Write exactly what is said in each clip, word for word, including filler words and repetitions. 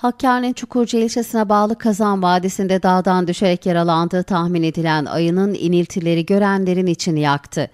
Hakkari'nin Çukurca ilçesine bağlı Kazan Vadisi'nde dağdan düşerek yaralandığı tahmin edilen ayının iniltileri görenlerin içini yaktı.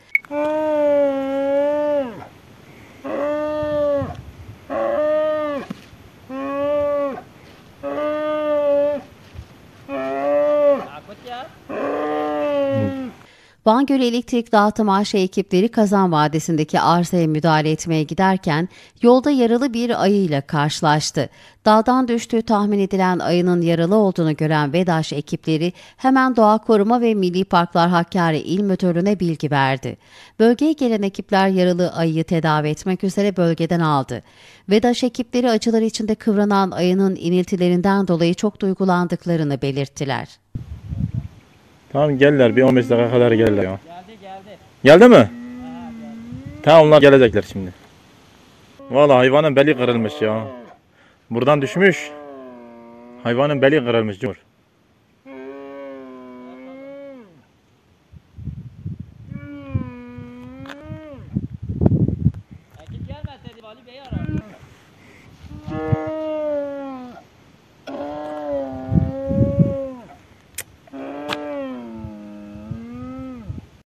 Van Gölü Elektrik Dağıtım A Ş ekipleri Kazan Vadisi'ndeki arsaya müdahale etmeye giderken yolda yaralı bir ayıyla karşılaştı. Dağdan düştüğü tahmin edilen ayının yaralı olduğunu gören VEDAŞ ekipleri hemen Doğa Koruma ve Milli Parklar Hakkari İl Müdürlüğü'ne bilgi verdi. Bölgeye gelen ekipler yaralı ayıyı tedavi etmek üzere bölgeden aldı. VEDAŞ ekipleri acılar içinde kıvranan ayının iniltilerinden dolayı çok duygulandıklarını belirttiler. Tamam geldiler, bir on beş dakika kadar geldiler ya. Geldi geldi. Geldi mi? Ha, geldi. Tamam, onlar gelecekler şimdi. Vallahi hayvanın beli kırılmış ya. Buradan düşmüş. Hayvanın beli kırılmış Cumhur.